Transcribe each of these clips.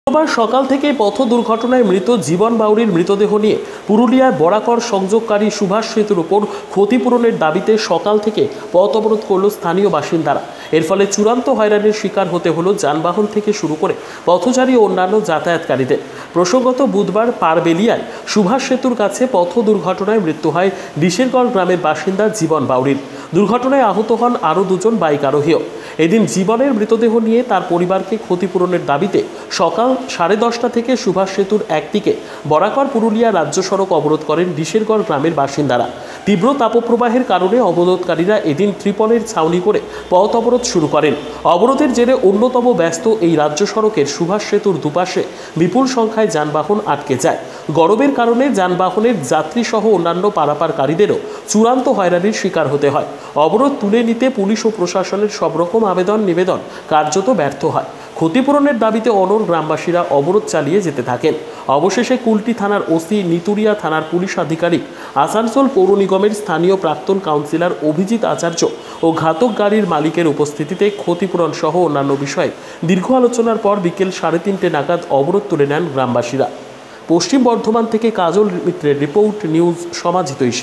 সোমবার সকাল থেকে পথ দুর্ঘটনায় মৃত জীবন বাউরির মৃতদেহ নিয়ে পুরুলিয়ায় বরাকর সংযোগকারী সুভাষ সেতুর উপর ক্ষতিপূরণের দাবিতে সকাল থেকে পথ অবরোধ করল স্থানীয় বাসিন্দারা। এর ফলে চূড়ান্ত হয়রানির শিকার হতে হলো যানবাহন থেকে শুরু করে পথচারী ও অন্যান্য যাতায়াতকারীদের। প্রসঙ্গত বুধবার পারবেলিয়ায় সুভাষ সেতুর কাছে পথ দুর্ঘটনায় মৃত্যু হয় ডিশেরগড় গ্রামের বাসিন্দা জীবন বাউরির। দুর্ঘটনায় আহত হন আরও দুজন বাইক আরোহীও। এদিন জীবনের মৃতদেহ নিয়ে তার পরিবারকে ক্ষতিপূরণের দাবিতে সকাল 10:30 থেকে সুভাষ সেতুর একদিকে বরাকর পুরুলিয়া রাজ্য সড়ক অবরোধ করেন ডিশেরগড় গ্রামের বাসিন্দারা। তীব্র তাপপ্রবাহের কারণে অবরোধকারীরা এদিন ত্রিপলের ছাউনি করে পথ অবরোধ শুরু করেন। অবরোধের জেরে অন্যতম ব্যস্ত এই রাজ্য সড়কের সুভাষ সেতুর দুপাশে বিপুল সংখ্যায় যানবাহন আটকে যায়। গরমের কারণে যানবাহনের যাত্রী সহ অন্যান্য পারাপারকারীদেরও চূড়ান্ত হয়রানির শিকার হতে হয়। অবরোধ তুলে নিতে পুলিশ ও প্রশাসনের সব রকম নিবেদন কার্যত ব্যর্থ হয়। ক্ষতিপূরণের দাবিতে অনড় গ্রামবাসীরা অবরোধ চালিয়ে যেতে থাকেন। অবশেষে কুলটি থানার ওসি, নিতুরিয়া থানার পুলিশ আধিকারিক, আসানসোল পৌর নিগমের স্থানীয় প্রাক্তন কাউন্সিলর অভিজিৎ আচার্য ও ঘাতক গাড়ির মালিকের উপস্থিতিতে ক্ষতিপূরণ সহ অন্যান্য বিষয়ে দীর্ঘ আলোচনার পর বিকেল 3:30 নাগাদ অবরোধ তুলে নেন গ্রামবাসীরা। পশ্চিম বর্ধমান থেকে কাজল মিত্রের রিপোর্ট, নিউজ সমাজ হিতৈষী।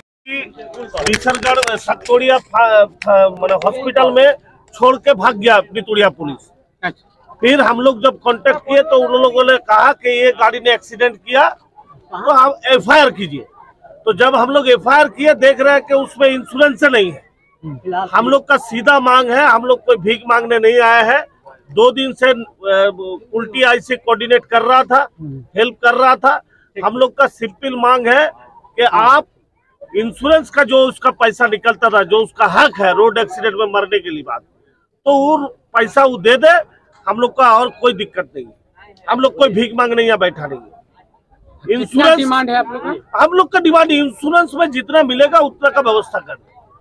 डिशरगढ़ सतकोड़िया हॉस्पिटल में छोड़ के भाग गया नितुड़िया पुलिस। फिर हम लोग जब कांटेक्ट किए तो उन लोगों ने कहा कि ये गाड़ी ने एक्सीडेंट किया तो हम FIR कीजिए। तो जब हम लोग FIR किए देख रहे हैं कि उसमें इंश्योरेंस नहीं है। हम लोग का सीधा मांग है, हम लोग कोई भीख मांगने नहीं आया है। 2 दिन से उल्टी आई से कोऑर्डिनेट कर रहा था, हेल्प कर रहा था। हम लोग का सिंपल मांग है कि आप इंश्योरेंस का जो उसका पैसा निकलता था, जो उसका हक है रोड एक्सीडेंट में मरने के लिए बात, तो वो पैसा वो दे दे। हम लोग का और कोई दिक्कत नहीं है, हम लोग कोई भीख मांगने या बैठा नहीं है। इंश्योरेंस डिमांड है आप लोग का? हम लोग का डिमांड इंश्योरेंस में जितना मिलेगा उतना का व्यवस्था कर।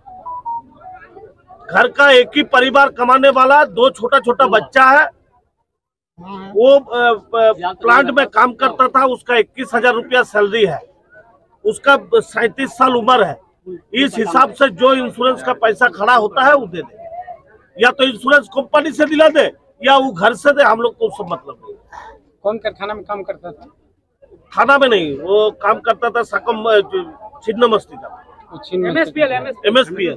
घर का एक ही परिवार कमाने वाला, 2 छोटा बच्चा है। वो प्लांट में काम करता था, उसका 21,000 रुपया सैलरी है, उसका 37 साल उम्र है। इस हिसाब से जो इंश्योरेंस का पैसा खड़ा होता है वो दे दे, या तो इंश्योरेंस कंपनी से दिला दे या वो घर से दे। हम लोग को उससे मतलब नहीं। कौन कारखाना में काम करता था? थाना में नहीं, वो काम करता था सकम छिन्न मस्ती का। MSPL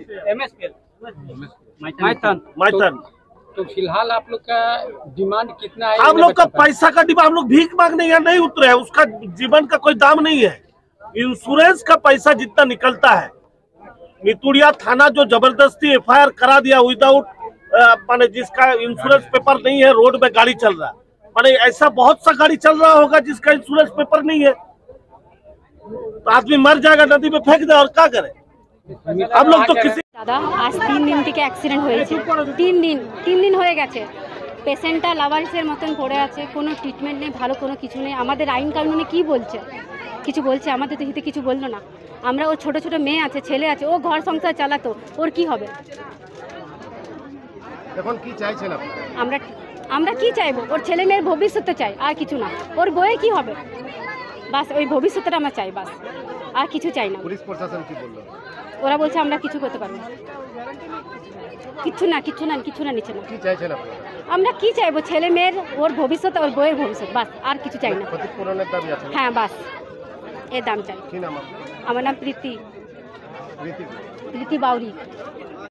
माइथन। तो फिलहाल आप लोग का डिमांड कितना है? हम लोग का पैसा का डिमांड, हम लोग भीख मांगने या नहीं उतरे हैं, उसका जीवन का कोई दाम नहीं है। इंश्योरेंस का पैसा जितना निकलता है, नितुड़िया थाना जो जबरदस्ती FIR करा दिया विदाउट माने जिसका इंश्योरेंस पेपर नहीं है, रोड में गाड़ी चल रहा है, माने ऐसा बहुत सा गाड़ी चल रहा होगा जिसका इंश्योरेंस पेपर नहीं है, तो आदमी मर जाएगा, नदी में फेंक दे और क्या करे। हम लोग तो किसी दादा आज 3 दिन থেকে অ্যাক্সিডেন্ট হয়েছে। 3 দিন হয়ে গেছে। পেশেন্টটা লাভারিসের মতন পড়ে আছে, কোনো ট্রিটমেন্ট নেই, ভালো কোনো কিছু নেই। আমাদের আইন কানুনে কি বলছে? কিছু বলছে? আমাদের তো হিতে কিছু বললো না। আমরা ও ছোট মেয়ে আছে, ছেলে আছে, ও ঘর সংসার চালাতো, ওর কি হবে? এখন কি চাইছেন আপনারা? আমরা কি চাইবো? ওর ছেলে মেয়ের ভবিষ্যৎ চাই, আর কিছু না। ওর বইয়ের কি হবে? বাস ওই ভবিষ্যৎটা আমরা চাই, বাস আর কিছু চাই না। পুলিশ প্রশাসন কি বললো? ওরা বলছে আমরা কিছু করতে পারবো না, কিছু না নিচ্ছে না। কি চাইছেন আপনারা? আমরা কি চাইবো? ছেলে মেয়ের ওর ভবিষ্যৎ, ওর বইয়ের ভবিষ্যৎ, বাস আর কিছু চাই না। ক্ষতিপূরণের দাবি আছে? হ্যাঁ, বাস এর দাম চাই। কি নাম আপনার? আমার নাম প্রীতি বাউরি।